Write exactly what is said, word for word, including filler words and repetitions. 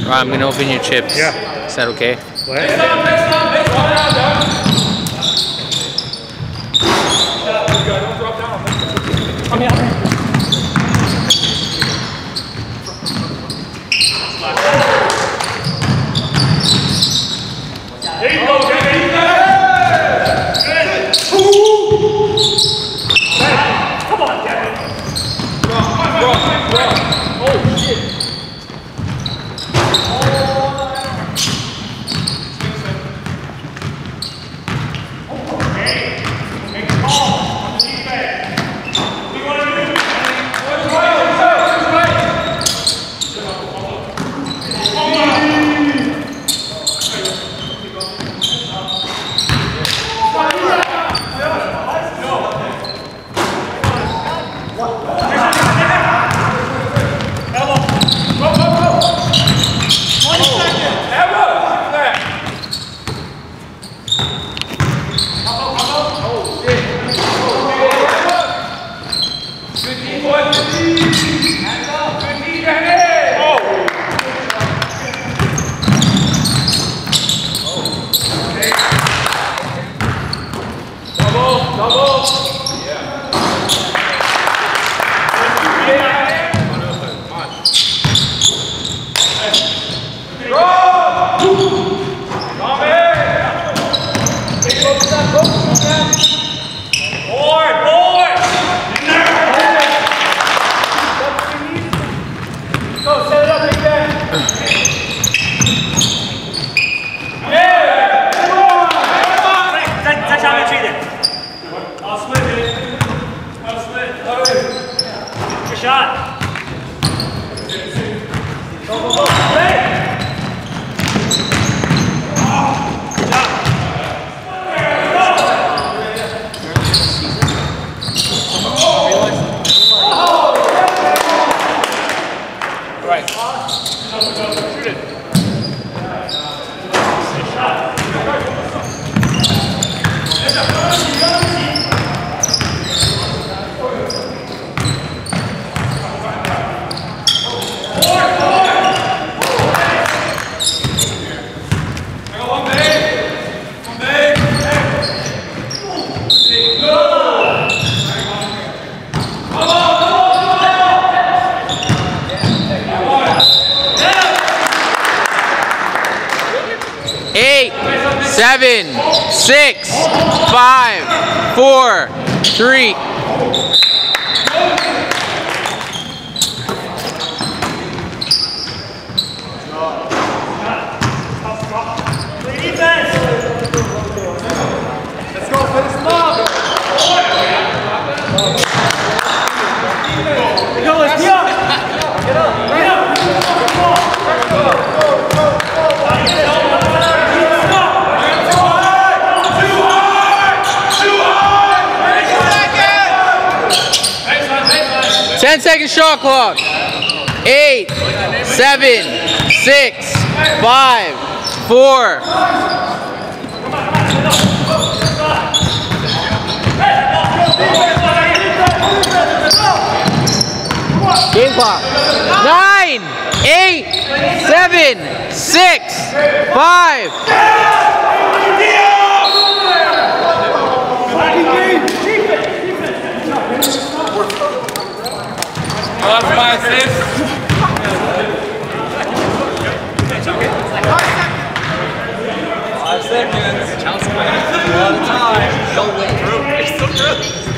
I'm gonna open your chips. Yeah. Is that okay? What? Come here. There you go, there you go. Come on, Devin. Run, run, run. Oh, shit. Shot. Go, go, go. Hey. Good job. All right. Shoot it. Shot. Eight, seven, six, five, four, three. Let's go, finish them up. Go, let's be up. Get up, right up. Go, go, go, ten second shot clock. Eight, seven, six, five, four. Game clock. Nine, eight, seven, six, five. Oh, that's my assist. Five seconds. Chelsea, a lot of time. Don't wait through. It's so good.